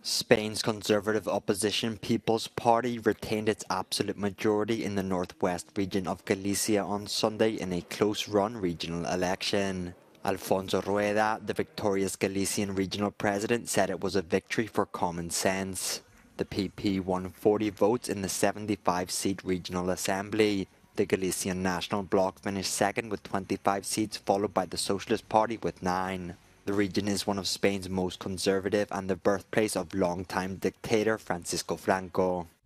Spain's conservative opposition People's Party retained its absolute majority in the northwest region of Galicia on Sunday in a close-run regional election. Alfonso Rueda, the victorious Galician regional president, said it was a victory for common sense. The PP won 40 votes in the 75-seat regional assembly. The Galician National Bloc finished second with 25 seats, followed by the Socialist Party with 9. The region is one of Spain's most conservative and the birthplace of longtime dictator Francisco Franco.